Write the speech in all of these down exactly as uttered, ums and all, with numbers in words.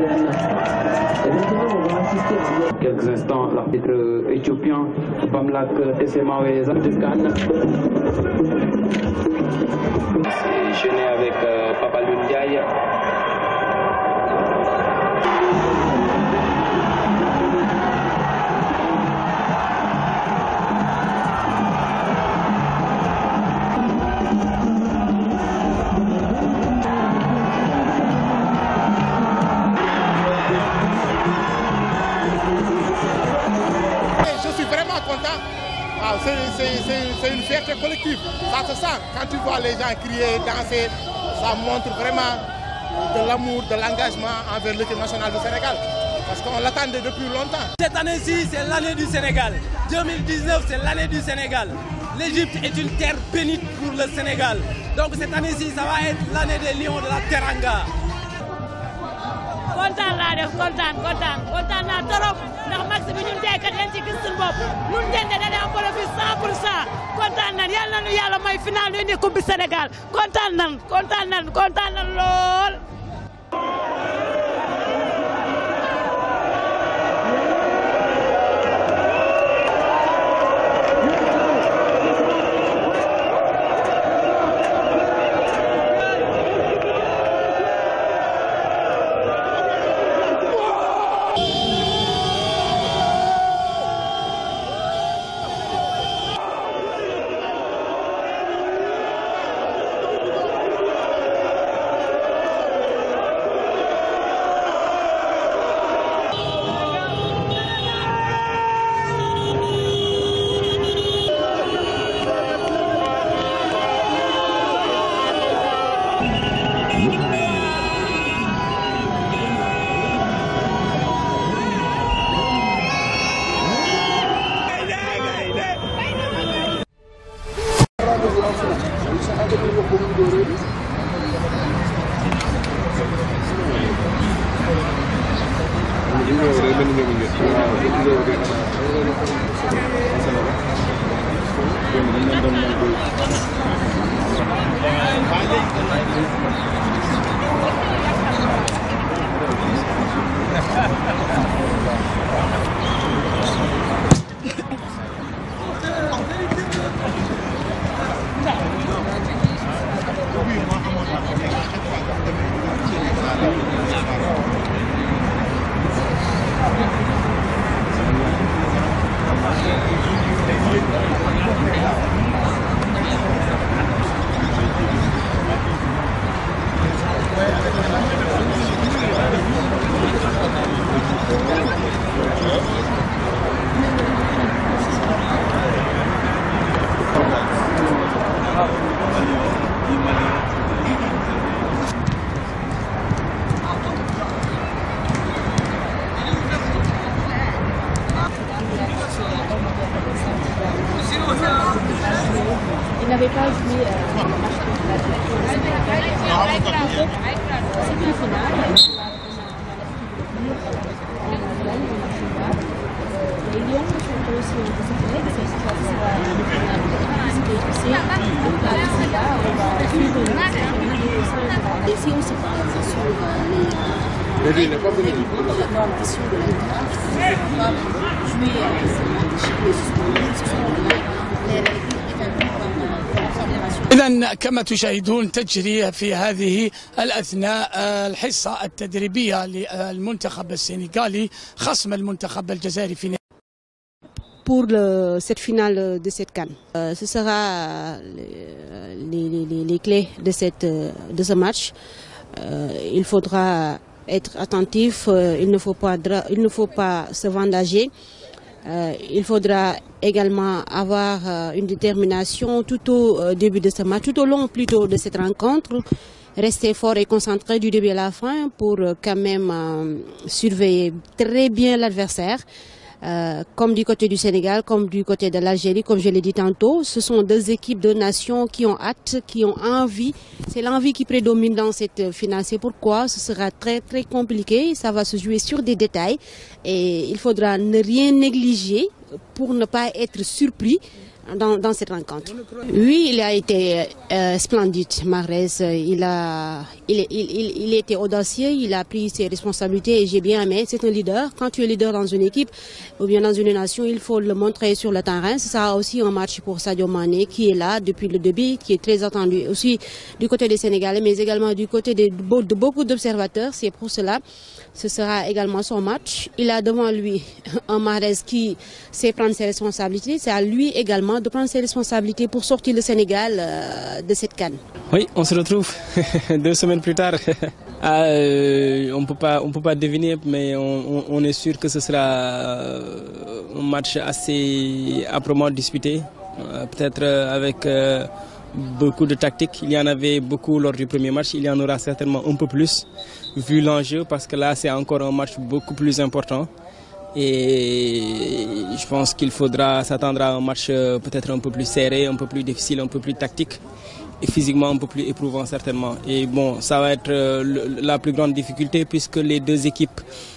Quelques instants, l'arbitre éthiopien Bamlak Tessemawe Zamdeskan. Je n'ai avec euh, Papa Lundiaï. C'est une fierté collective, ça se sent. Quand tu vois les gens crier, danser, ça montre vraiment de l'amour, de l'engagement envers l'équipe nationale du Sénégal. Parce qu'on l'attendait depuis longtemps. Cette année-ci, c'est l'année du Sénégal. deux mille dix-neuf, c'est l'année du Sénégal. L'Égypte est une terre bénite pour le Sénégal. Donc cette année-ci, ça va être l'année des lions de la Teranga. kontaan naa def kontaan kontaan kontaan naa trop ndax match bi ñun jaaykat leen ci gis suñu bopp ñun jënd dañuy am bénéfice cent pour cent kontaan nañ yàlla nañu yàlla may final indi coupe du Sénégal kontaan nañ kontaan nañ kontaan nañ lool. Il n'avait pas joué euh, le match contre la c'est une finale. Les Lions sont aussi un peu séparés de cette situation. Là, on va suivre le c'est aussi par exemple sur les normation de la draft. On va jouer avec les règles. إذن كما تشاهدون تجري في هذه الأثناء الحصة التدريبية للمنتخب السنغالي خصم المنتخب الجزائري في pour le, cette finale de cette CAN. Euh, ce sera les, les, les, les clés de, cette, de ce match. Euh, il faudra être attentif, euh, il ne faut pas, il ne faut pas se vendager. Euh, il faudra également avoir euh, une détermination tout au euh, début de ce match, tout au long plutôt de cette rencontre. Rester fort et concentré du début à la fin pour euh, quand même euh, surveiller très bien l'adversaire. Euh, comme du côté du Sénégal, comme du côté de l'Algérie, comme je l'ai dit tantôt, ce sont deux équipes de nations qui ont hâte, qui ont envie. C'est l'envie qui prédomine dans cette finale. C'est pourquoi ce sera très très compliqué. Ça va se jouer sur des détails et il faudra ne rien négliger pour ne pas être surpris dans, dans cette rencontre. Oui, il a été euh, splendide, Mahrez. Il a, il, il, il, il était audacieux, il a pris ses responsabilités et j'ai bien aimé. C'est un leader. Quand tu es leader dans une équipe ou bien dans une nation, il faut le montrer sur le terrain. Ce sera aussi un match pour Sadio Mané qui est là depuis le début, qui est très attendu aussi du côté des Sénégalais, mais également du côté de, de beaucoup d'observateurs. C'est pour cela ce sera également son match. Il a devant lui un Mahrez qui sait prendre ses responsabilités. C'est à lui également de prendre ses responsabilités pour sortir le Sénégal euh, de cette CAN. Oui, on se retrouve deux semaines plus tard. ah, euh, on peut pas, on peut pas deviner, mais on, on, on est sûr que ce sera un match assez âprement disputé, euh, peut-être avec euh, beaucoup de tactique. Il y en avait beaucoup lors du premier match, il y en aura certainement un peu plus, vu l'enjeu, parce que là c'est encore un match beaucoup plus important. Et je pense qu'il faudra s'attendre à un match peut-être un peu plus serré, un peu plus difficile, un peu plus tactique et physiquement un peu plus éprouvant certainement. Et bon, ça va être la plus grande difficulté puisque les deux équipes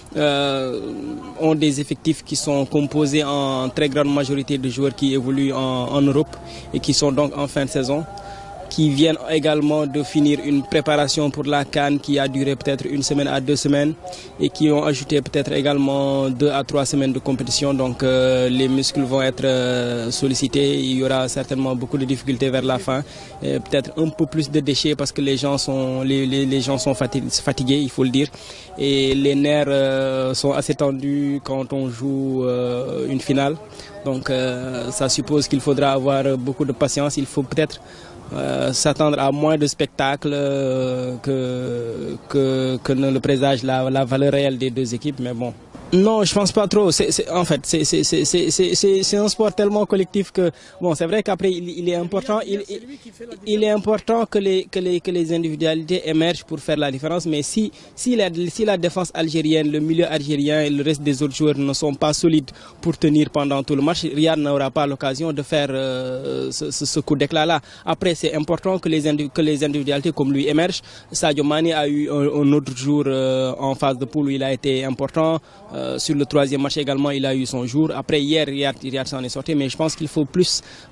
euh, ont des effectifs qui sont composés en très grande majorité de joueurs qui évoluent en, en Europe et qui sont donc en fin de saison, qui viennent également de finir une préparation pour la CAN qui a duré peut-être une semaine à deux semaines et qui ont ajouté peut-être également deux à trois semaines de compétition. Donc euh, les muscles vont être euh, sollicités, il y aura certainement beaucoup de difficultés vers la fin, peut-être un peu plus de déchets parce que les gens sont, les, les, les gens sont fatigués, il faut le dire, et les nerfs euh, sont assez tendus quand on joue euh, une finale. Donc euh, ça suppose qu'il faudra avoir beaucoup de patience, il faut peut-être Euh, s'attendre à moins de spectacles euh, que, que, que ne le présage la, la valeur réelle des deux équipes, mais bon. Non, je pense pas trop. C'est, c'est, en fait, c'est, c'est, c'est, c'est, c'est, c'est un sport tellement collectif que, bon, c'est vrai qu'après, il, il est important, il, il, il est important que les, que les, que les individualités émergent pour faire la différence. Mais si, si la, si la défense algérienne, le milieu algérien et le reste des autres joueurs ne sont pas solides pour tenir pendant tout le match, Riyad n'aura pas l'occasion de faire euh, ce, ce, ce coup d'éclat-là. Après, c'est important que les, indiv que les individualités comme lui émergent. Sadio Mané a eu un, un autre jour euh, en phase de poule où il a été important. Euh, sur le troisième match également, il a eu son jour. Après, hier, Riyad, Riyad s'en est sorti, mais je pense qu'il faut plus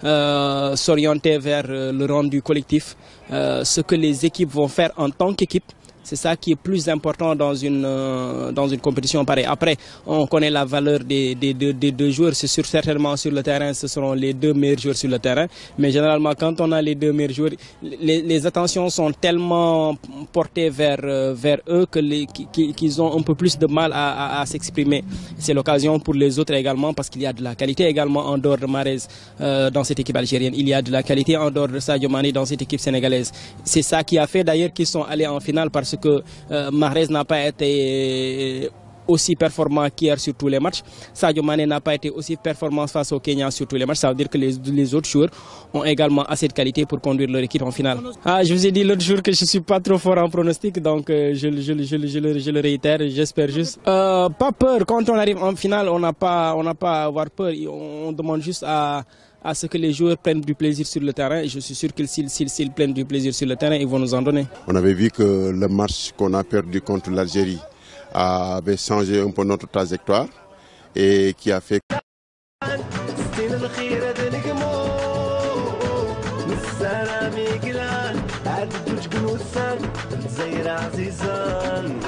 euh, s'orienter vers euh, le rendu collectif, euh, ce que les équipes vont faire en tant qu'équipe. C'est ça qui est plus important dans une, euh, dans une compétition pareille. Après, on connaît la valeur des, des, des, des deux joueurs. C'est sûr, certainement sur le terrain, ce seront les deux meilleurs joueurs sur le terrain. Mais généralement, quand on a les deux meilleurs joueurs, les, les attentions sont tellement portées vers, euh, vers eux que les, qu'ils ont un peu plus de mal à, à, à s'exprimer. C'est l'occasion pour les autres également, parce qu'il y a de la qualité également en dehors de Mahrez euh, dans cette équipe algérienne. Il y a de la qualité en dehors de Sadio Mané dans cette équipe sénégalaise. C'est ça qui a fait d'ailleurs qu'ils sont allés en finale, parce que euh, Mahrez n'a pas été aussi performant qu'hier sur tous les matchs. Sadio Mané n'a pas été aussi performant face au Kenya sur tous les matchs. Ça veut dire que les, les autres joueurs ont également assez de qualité pour conduire leur équipe en finale. Ah, je vous ai dit l'autre jour que je ne suis pas trop fort en pronostic, donc euh, je, je, je, je, je, le, je le réitère, j'espère juste. Euh, pas peur, quand on arrive en finale, on n'a pas, on n'a pas à avoir peur, on, on demande juste à à ce que les joueurs prennent du plaisir sur le terrain. Et je suis sûr que s'ils, s'ils, s'ils prennent du plaisir sur le terrain, ils vont nous en donner. On avait vu que le match qu'on a perdu contre l'Algérie avait changé un peu notre trajectoire et qui a fait que